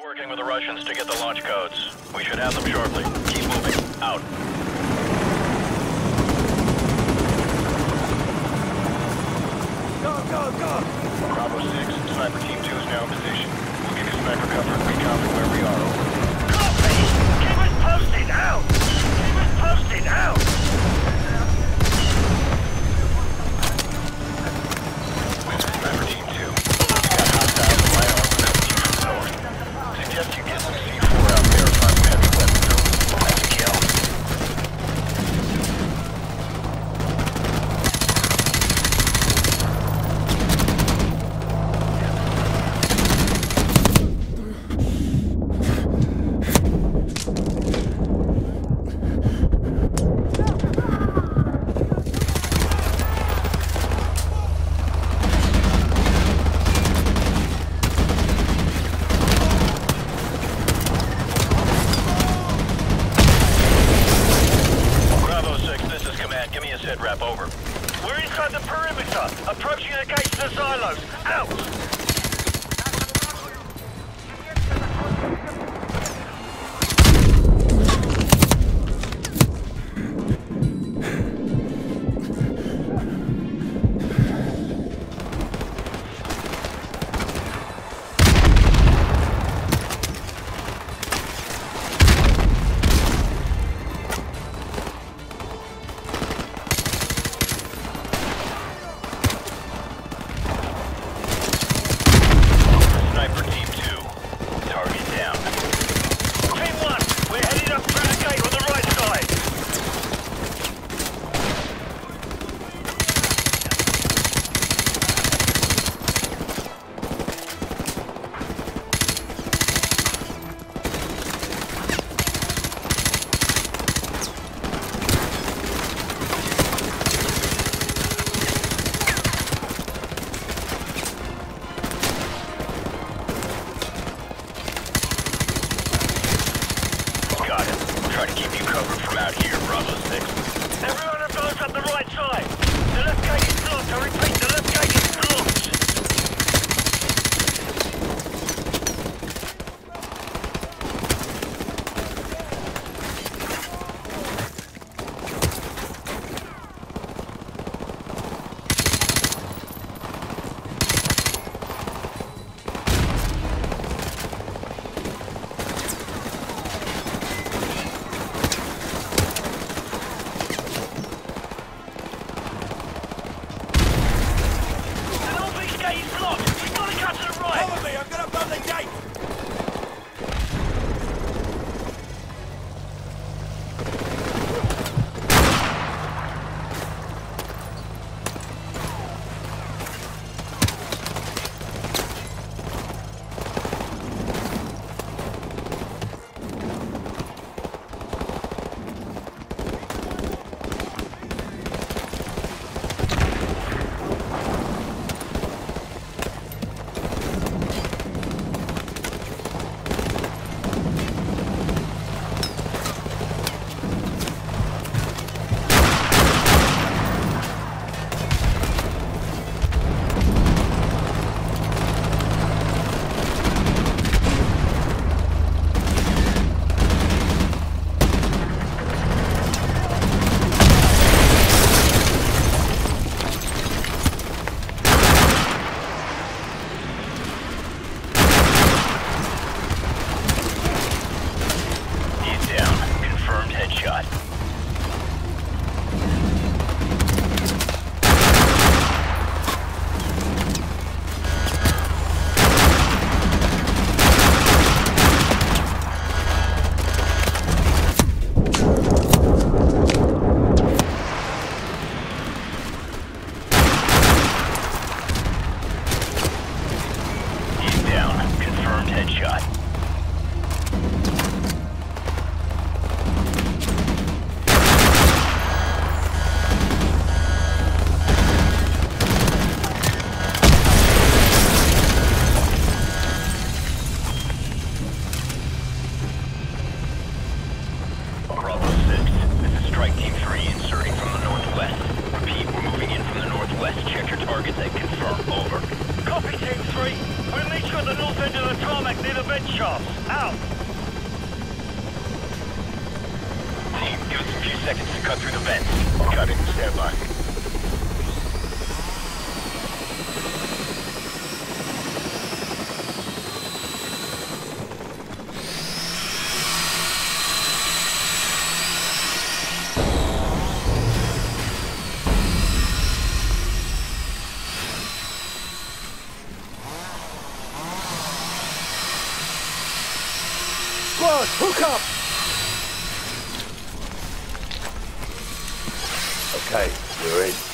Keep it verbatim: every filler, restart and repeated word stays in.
Working with the Russians to get the launch codes. We should have them shortly. Keep moving. Out. Go, go, go! Bravo six, Sniper Team two is now in position. We'll give you sniper cover and recon from where we are. Over. Copy! Keep us posted! Out! Keep us posted! Out! Sniper Team two. We got hostiles in light armor coming to you from the north. Suggest you get some C four out there if I'm heavy weapons. That's a kill. Rep over. We're inside the perimeter, approaching the gates to the silos. Out! Try to keep you covered from out here, Bravo six. Everyone advance up the right side. The left gate is blocked. I repeat, the left gate is blocked. Cops, out! Team, give us a few seconds to cut through the vents. Cut it. Stand by. Squad, hook up! Okay, we're in.